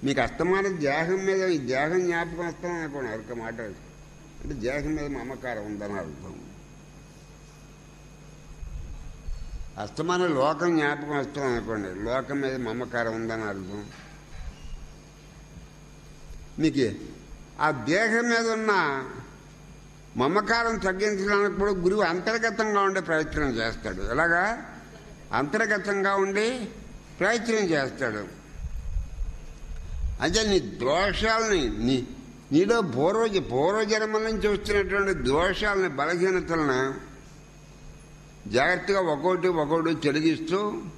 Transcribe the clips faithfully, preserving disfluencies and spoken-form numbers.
మీకు అస్తమాన దేహం మీద ఈ దేహం జ్ఞాపకం వస్తాం అనుకోండి ఒక మాట అంటే దేహం మీద మమకారం ఉందని అర్థం. అస్తమాన లోకం జ్ఞాపకం వస్తాం అనుకోండి లోకం మీద మమకారం ఉందని అర్థం. మీకు ఆ దేహం మీద ఉన్న మమకారం తగ్గించడానికి కూడా గురువు అంతర్గతంగా ఉండే ప్రయత్నం చేస్తాడు. ఎలాగా అంతర్గతంగా ఉండి ప్రయత్నం చేస్తాడు. అంటే నీ దోషాలని నీ నీలో పూర్వ పూర్వజన్మల నుంచి వస్తున్నటువంటి దోషాలని బలహీనతలను జాగ్రత్తగా ఒక్కొక్కటి ఒక్కొక్కటి తొలగిస్తూ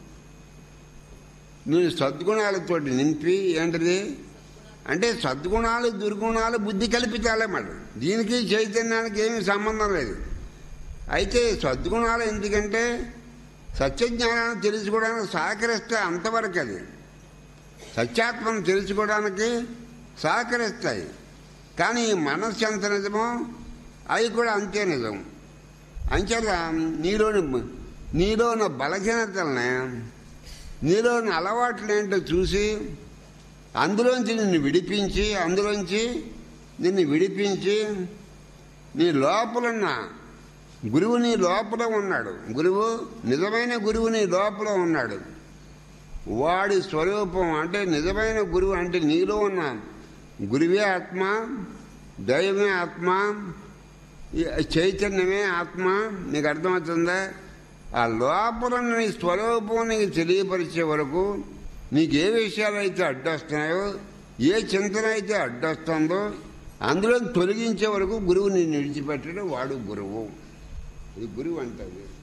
నేను సద్గుణాలతో నింపి ఏంటిది అంటే సద్గుణాలు దుర్గుణాలు బుద్ధి కల్పితాలే మాట. దీనికి చైతన్యానికి ఏమీ సంబంధం లేదు. అయితే సద్గుణాలు ఎందుకంటే సత్యజ్ఞానాన్ని తెలుసుకోవడానికి సహకరిస్తాయి అంతవరకు. అది సత్యాత్మను తెలుసుకోవడానికి సహకరిస్తాయి. కానీ మనస్సు ఎంత నిజమో అవి కూడా అంతే నిజం. అంచేత నీలోని నీలోని బలహీనతల్ని నీలోని అలవాట్లు ఏంటో చూసి అందులోంచి నిన్ను విడిపించి అందులోంచి నిన్ను విడిపించి నీ లోపలున్న గురువు నీ లోపల ఉన్నాడు. గురువు నిజమైన గురువు నీ లోపల ఉన్నాడు. వాడి స్వరూపం అంటే నిజమైన గురువు అంటే నీలో ఉన్న గురువే ఆత్మ, దైవమే ఆత్మ, చైతన్యమే ఆత్మ. నీకు అర్థమవుతుందా? ఆ లోపల నీ స్వరూపం నీకు తెలియపరిచే వరకు నీకు ఏ విషయాలు అయితే అడ్డొస్తున్నాయో ఏ చింతన అయితే అడ్డొస్తుందో అందులో తొలగించే వరకు గురువు నిన్ను విడిచిపెట్టడం వాడు గురువు. ఇది గురువు అంటారు.